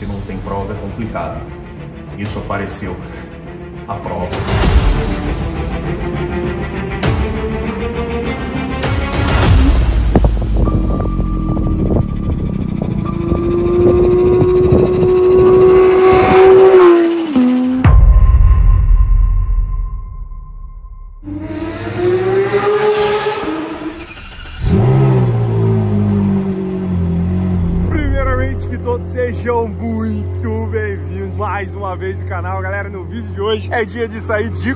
Se não tem prova é complicado. Isso apareceu. A prova. Que todos sejam muito bem-vindos mais uma vez no canal, galera. No vídeo de hoje é dia de sair de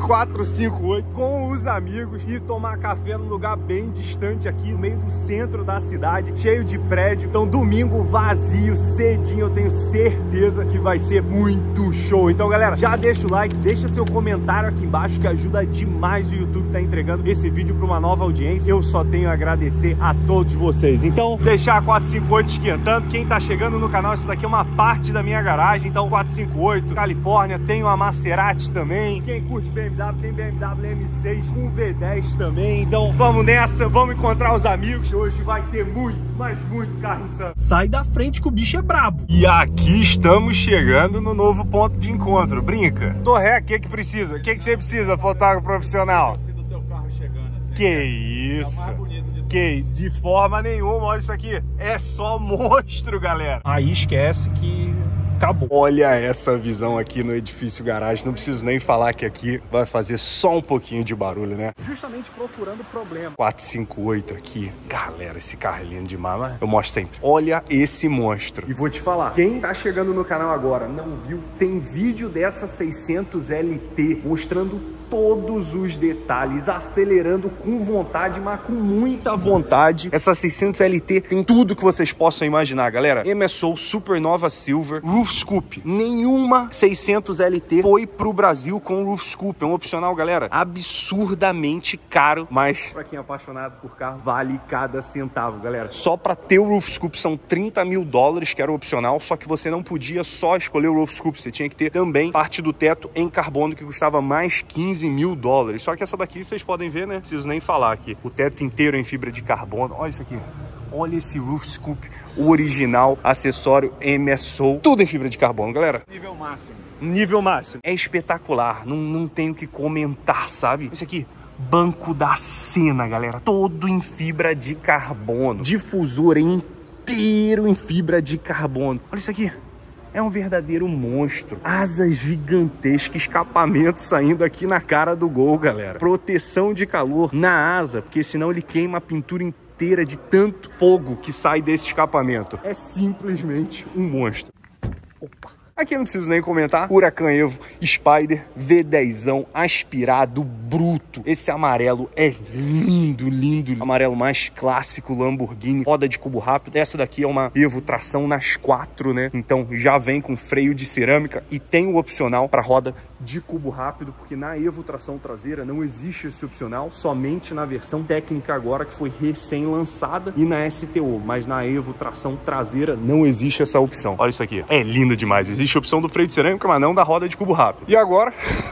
458 com os amigos e tomar café num lugar bem distante aqui, no meio do centro da cidade, cheio de prédio. Então domingo vazio, cedinho, eu tenho certeza que vai ser muito show. Então galera, já deixa o like, deixa seu comentário aqui embaixo que ajuda demais o YouTube tá entregando esse vídeo para uma nova audiência. Eu só tenho a agradecer a todos vocês. Então deixar a 458 esquentando. Quem tá chegando no canal, essa daqui é uma parte da minha garagem. Então 458, Califórnia, tem uma Maserati também. Quem curte BMW, tem BMW M6 com V10 também. Então vamos nessa, vamos encontrar os amigos. Hoje vai ter muito, mas muito carro insano. Sai da frente que o bicho é brabo. E aqui estamos chegando no novo ponto de encontro. Brinca. Torré, o que que precisa? O que que você precisa, fotógrafo profissional? Do teu carro chegando assim. Que isso? É o mais bonito de Que de forma nenhuma, olha isso aqui, é só monstro, galera. Aí esquece que acabou. Olha essa visão aqui no edifício garagem, não preciso nem falar que aqui vai fazer só um pouquinho de barulho, né? Justamente procurando problema. 458 aqui, galera, esse carro é lindo demais, mas eu mostro sempre. Olha esse monstro. E vou te falar, quem tá chegando no canal agora, não viu, tem vídeo dessa 600 LT mostrando todos os detalhes, acelerando com vontade, mas com muita vontade. Essa 600 LT tem tudo que vocês possam imaginar, galera. MSO Supernova Silver, Roof Scoop. Nenhuma 600 LT foi pro Brasil com Roof Scoop. É um opcional, galera, absurdamente caro, mas pra quem é apaixonado por carro, vale cada centavo, galera. Só pra ter o Roof Scoop são 30 mil dólares, que era o opcional, só que você não podia só escolher o Roof Scoop, você tinha que ter também parte do teto em carbono, que custava mais 15 mil dólares. Só que essa daqui vocês podem ver, né? Preciso nem falar aqui. O teto inteiro em fibra de carbono. Olha isso aqui. Olha esse Roof Scoop original, acessório MSO, tudo em fibra de carbono, galera. nível máximo. Nível máximo. É espetacular. Não tenho o que comentar, sabe? Isso aqui. Banco da cena, galera. Todo em fibra de carbono. Difusor inteiro em fibra de carbono. Olha isso aqui. É um verdadeiro monstro. Asas gigantescas, escapamento saindo aqui na cara do Gol, galera. Proteção de calor na asa, porque senão ele queima a pintura inteira de tanto fogo que sai desse escapamento. É simplesmente um monstro. Opa. Aqui eu não preciso nem comentar. Huracan Evo Spider V10zão aspirado, bruto. Esse amarelo é lindo, lindo. Amarelo mais clássico Lamborghini. Roda de cubo rápido. Essa daqui é uma Evo tração nas 4, né? Então já vem com freio de cerâmica e tem o opcional para roda de cubo rápido, porque na Evo tração traseira não existe esse opcional, somente na versão técnica agora que foi recém-lançada e na STO, mas na Evo tração traseira não existe essa opção. Olha isso aqui. É lindo demais. Existe a opção do freio de cerâmica, mas não da roda de cubo rápido. E agora,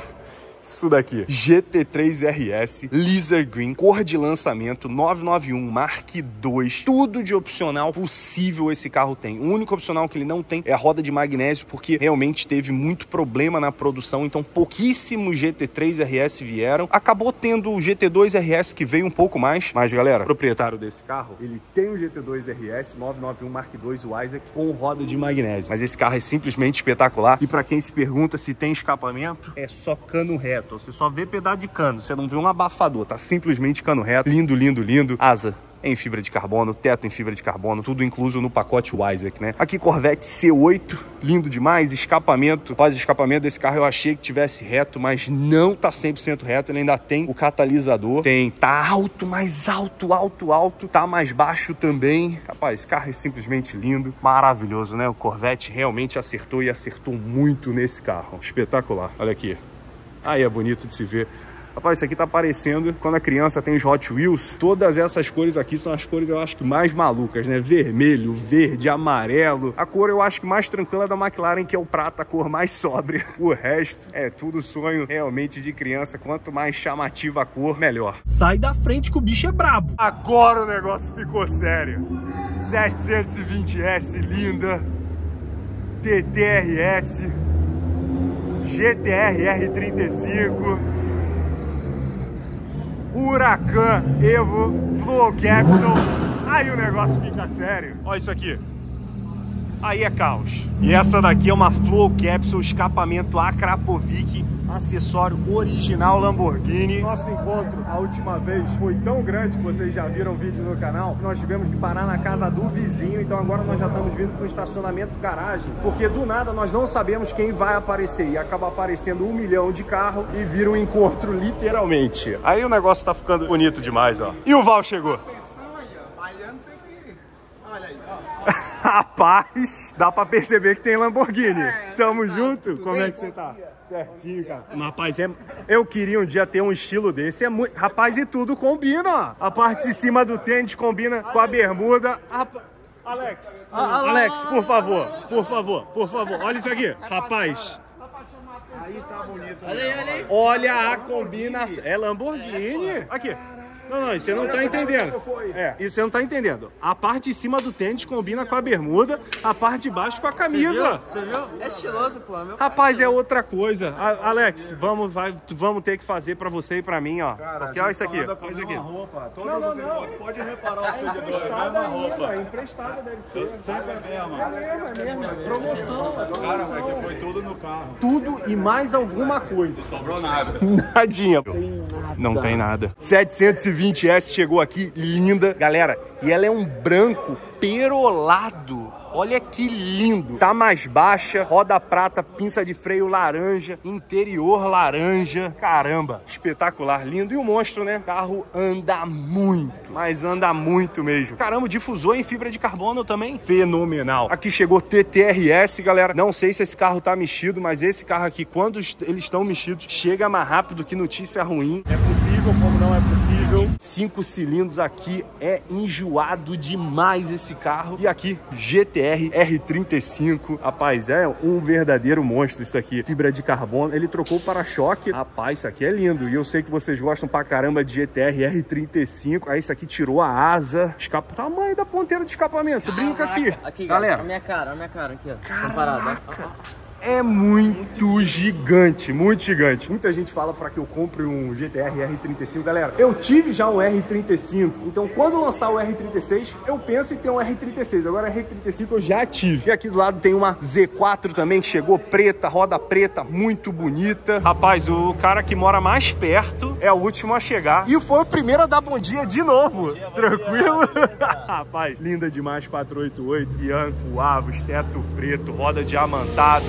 isso daqui, GT3 RS, Laser Green, cor de lançamento, 991 Mark II, tudo de opcional possível esse carro tem. O único opcional que ele não tem é a roda de magnésio, porque realmente teve muito problema na produção, então pouquíssimos GT3 RS vieram. Acabou tendo o GT2 RS que veio um pouco mais, mas galera, o proprietário desse carro, ele tem o GT2 RS 991 Mark II, o Isaac, com roda de magnésio. Mas esse carro é simplesmente espetacular. E para quem se pergunta se tem escapamento, é só cano reto. Você só vê pedaço de cano, você não vê um abafador, tá simplesmente cano reto, lindo, lindo, lindo. Asa em fibra de carbono, teto em fibra de carbono, tudo incluso no pacote Isaac, né? Aqui Corvette C8, lindo demais, escapamento. Após o escapamento desse carro eu achei que tivesse reto, mas não tá 100% reto, ele ainda tem o catalisador. Tá alto, mais alto, alto, alto, tá mais baixo também. Rapaz, esse carro é simplesmente lindo, maravilhoso, né? O Corvette realmente acertou e acertou muito nesse carro, espetacular. Olha aqui. Aí é bonito de se ver. Rapaz, isso aqui tá parecendo quando a criança tem os Hot Wheels. Todas essas cores aqui são as cores, eu acho que mais malucas, né? Vermelho, verde, amarelo. A cor eu acho que mais tranquila é da McLaren, que é o prata, a cor mais sóbria. O resto é tudo sonho realmente de criança. Quanto mais chamativa a cor, melhor. Sai da frente que o bicho é brabo. Agora o negócio ficou sério. 720S linda. TT-RS, GT-R R35, Huracan Evo, Flow Capsule. Aí o negócio fica sério. Olha isso aqui. Aí é caos. E essa daqui é uma Flow Capsule, escapamento Akrapovic, acessório original Lamborghini. Nosso encontro, a última vez, foi tão grande que vocês já viram o vídeo no canal, que nós tivemos que parar na casa do vizinho. Então agora nós já estamos vindo para o estacionamento garagem, porque do nada nós não sabemos quem vai aparecer e acaba aparecendo 1 milhão de carro e vira um encontro literalmente. Aí o negócio tá ficando bonito demais, ó. E o Val chegou. Olha aí, ó. Rapaz, dá pra perceber que tem Lamborghini. Tamo junto? Como é que você tá? Certinho, cara. Rapaz, eu queria um dia ter um estilo desse. É muito... Rapaz, e tudo combina, ó. A parte de cima do tênis combina com a bermuda. Alex, Alex, por favor, olha isso aqui. Rapaz. Aí tá bonito. Olha aí. Olha a combinação. É Lamborghini. Aqui. Não, isso você não tá entendendo. Isso você não tá entendendo. A parte de cima do tênis combina com a bermuda, a parte de baixo com a camisa. Você viu? É estiloso, pô. Rapaz, é outra coisa. Alex, vamos ter que fazer pra você e pra mim, ó. Cara, porque olha isso aqui. Olha isso aqui. Roupa. Não. Pode reparar o seguidor. É a mesma roupa. Emprestada deve ser. Sempre é mesmo. É mesmo. Promoção. Cara, que foi tudo no carro. Tudo e mais alguma coisa. Não sobrou nada. Nadinha. Não tem nada. 720S chegou aqui, linda. Galera, e ela é um branco perolado. Olha que lindo. Tá mais baixa, roda prata, pinça de freio laranja, interior laranja. Caramba, espetacular, lindo. E o monstro, né? O carro anda muito, mas anda muito mesmo. Caramba, o difusor em fibra de carbono também. Fenomenal. Aqui chegou TT-RS, galera. Não sei se esse carro tá mexido, mas esse carro aqui, quando eles estão mexidos, chega mais rápido que notícia ruim. É possível, como não é possível. 5 cilindros aqui, é enjoado demais esse carro. E aqui, GT-R R35, rapaz, é um verdadeiro monstro isso aqui, fibra de carbono. Ele trocou o para-choque, rapaz, isso aqui é lindo. E eu sei que vocês gostam pra caramba de GT-R R35. Aí isso aqui tirou a asa, tamanho da ponteira de escapamento. Brinca aqui, galera. A minha cara aqui, ó. Caraca. É muito gigante, muito gigante. Muita gente fala para que eu compre um GT-R R35. Galera, eu tive já um R35. Então, quando lançar o R36, eu penso em ter um R36. Agora, R35 eu já tive. E aqui do lado tem uma Z4 também, que chegou preta, roda preta, muito bonita. Rapaz, o cara que mora mais perto é o último a chegar. E foi o primeiro a dar bom dia de novo. Bom dia, tranquilo? Rapaz, linda demais, 488. Bianco, Avos, teto preto, roda diamantada.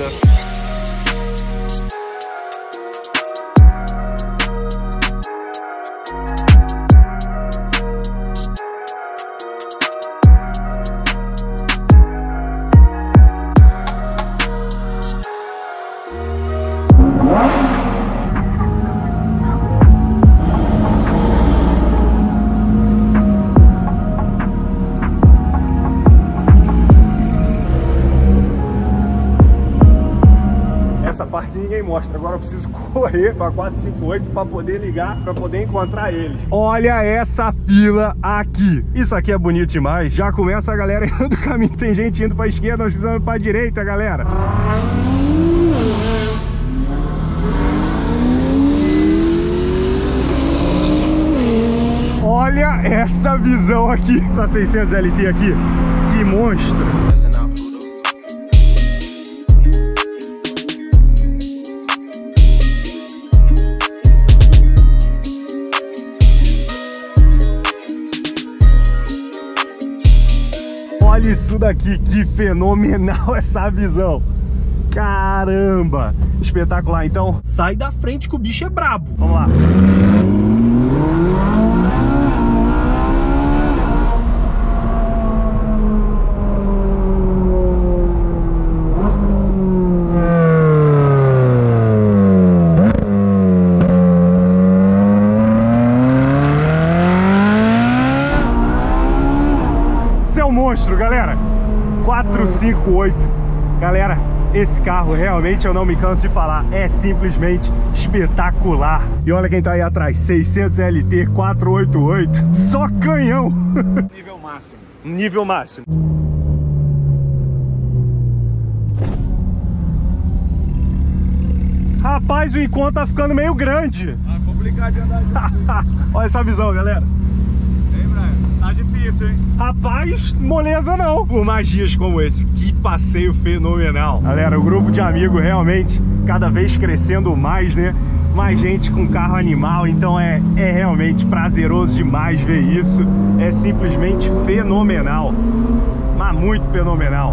Parte ninguém mostra. Agora eu preciso correr para 458 para poder ligar, para poder encontrar eles. Olha essa fila aqui. Isso aqui é bonito demais. Já começa a galera indo do caminho. Tem gente indo para a esquerda, nós precisamos para a direita, galera. Olha essa visão aqui. Essa 600 LT aqui. Que monstro. Olha isso daqui, que fenomenal essa visão. Caramba, espetacular. Então, sai da frente que o bicho é brabo. Vamos lá. Monstro, galera, 458. Galera, esse carro realmente, eu não me canso de falar, é simplesmente espetacular. E olha quem tá aí atrás, 600 LT 488, só canhão. Nível máximo. Nível máximo. Rapaz, o encontro tá ficando meio grande. Ah, complicado de andar junto. Olha essa visão, galera. Hein, Brian? Tá difícil, hein? Rapaz, moleza não. Por mais dias como esse, que passeio fenomenal. Galera, o grupo de amigos realmente cada vez crescendo mais, né? Mais gente com carro animal, então é realmente prazeroso demais ver isso. É simplesmente fenomenal. Mas muito fenomenal.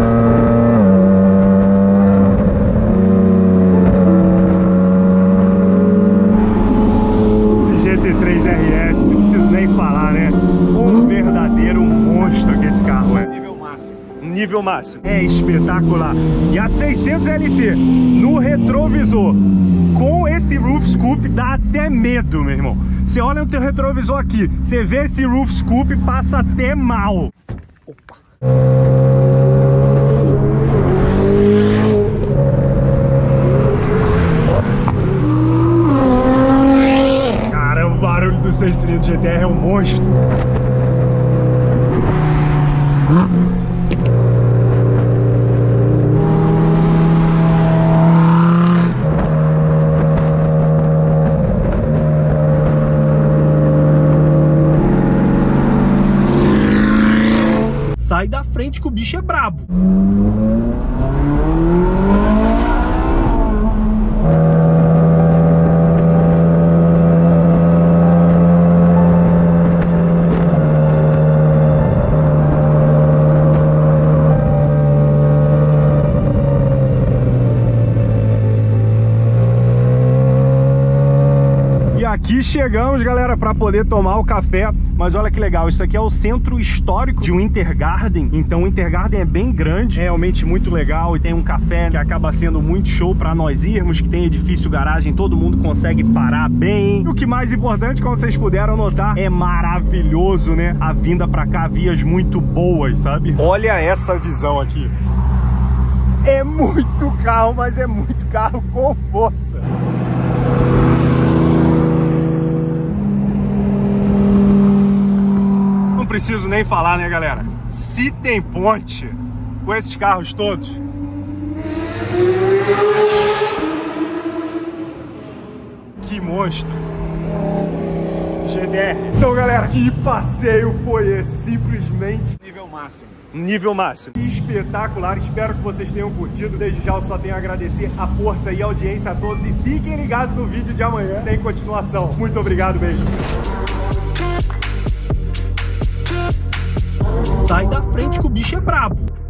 Esse GT3 RS, não preciso nem falar, né? Um verdadeiro monstro que esse carro é. Nível máximo. Nível máximo. É espetacular. E a 600 LT no retrovisor com esse roof scoop dá até medo, meu irmão. Você olha no teu retrovisor aqui, você vê esse roof scoop, passa até mal. Opa. Caramba, o barulho do 6 cilindros GTR é um monstro. Sai da frente que o bicho é brabo. Aqui chegamos, galera, para poder tomar o café. Mas olha que legal, isso aqui é o centro histórico de Wintergarten. Então o Wintergarten é bem grande, é realmente muito legal. E tem um café que acaba sendo muito show para nós irmos, que tem edifício garagem, todo mundo consegue parar bem. E o que mais importante, como vocês puderam notar, é maravilhoso, né? A vinda para cá, vias muito boas, sabe? Olha essa visão aqui. É muito carro, mas é muito carro com força. Não preciso nem falar, né, galera? Se tem ponte com esses carros todos, que monstro. GTR. Então, galera, que passeio foi esse? Simplesmente Nível máximo. nível máximo. Espetacular, espero que vocês tenham curtido. Desde já eu só tenho a agradecer a força e a audiência a todos. E fiquem ligados no vídeo de amanhã, tem continuação. Muito obrigado, beijo. Sai da frente que o bicho é brabo.